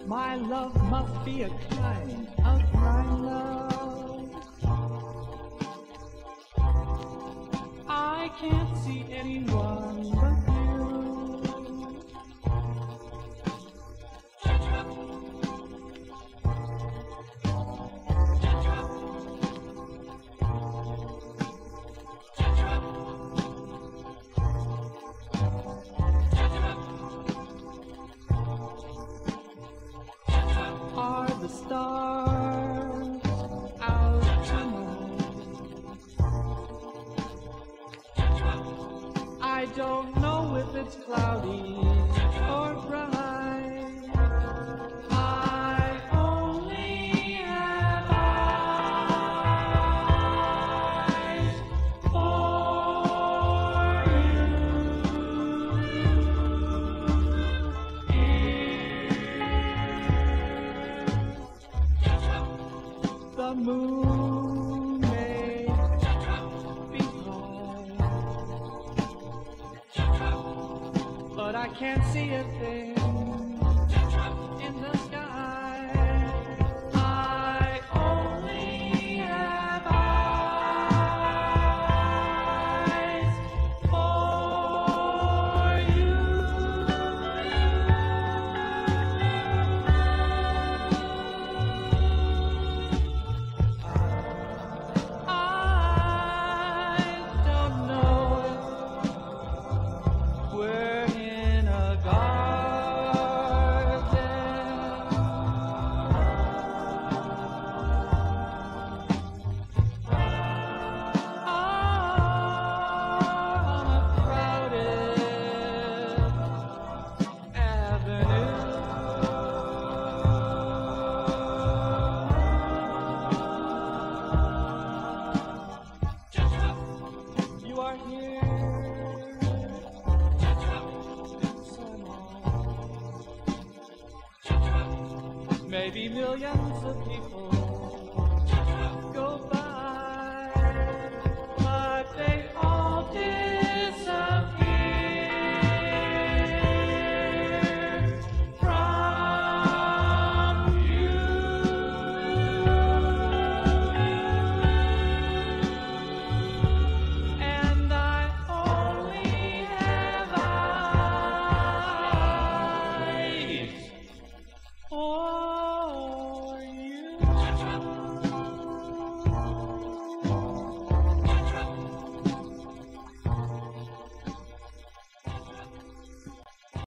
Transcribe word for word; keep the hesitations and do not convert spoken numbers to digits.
My love must be a kind of blind love. I can't see anyone but you. Are the stars out tonight? I don't know if it's cloudy or bright. I only have eyes for you. The moon may be high, but I can't see a thing in the sky. I only have eyes for you. You are here, maybe millions of people